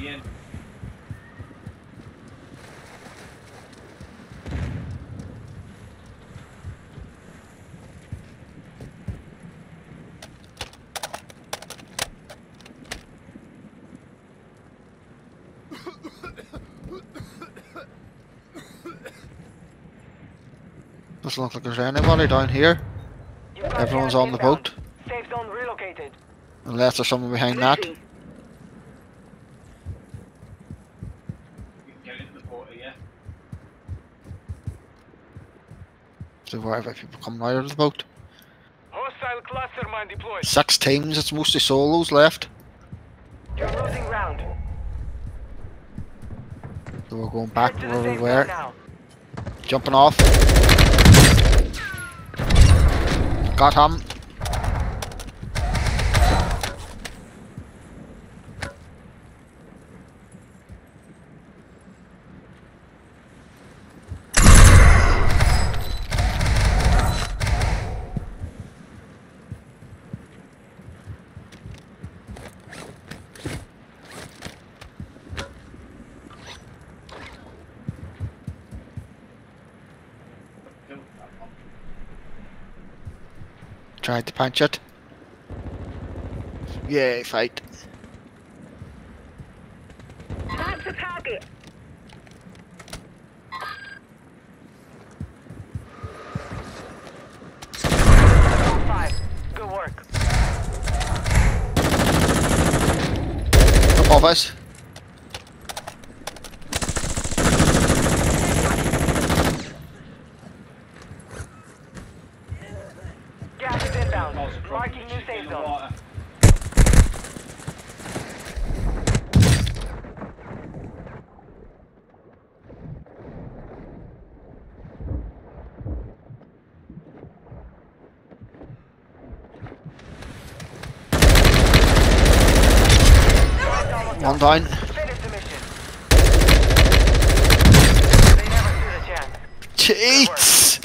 Doesn't look like there's anybody down here. Everyone's on the boat. Safe zone relocated. Unless there's someone behind that. So where have people coming out of the boat? Hostile cluster mine deployed. 6 teams, it's mostly solos left. You're losing round. So we're going back Head where the we safe were. zone now. Jumping off. Got him. Tried to punch it. Yay, fight. Mark the target. Five. Good work. Above us. Gas is inbound. Marking new safe zone. One down. Finish the mission. They never stood a chance. Cheats!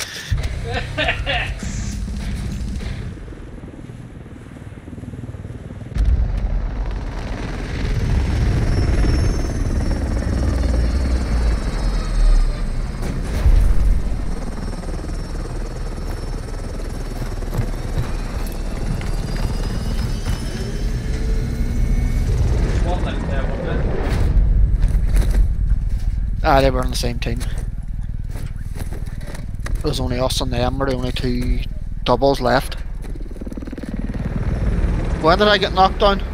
Ah, they were on the same team. It was only us and them, were the only 2 doubles left. When did I get knocked down?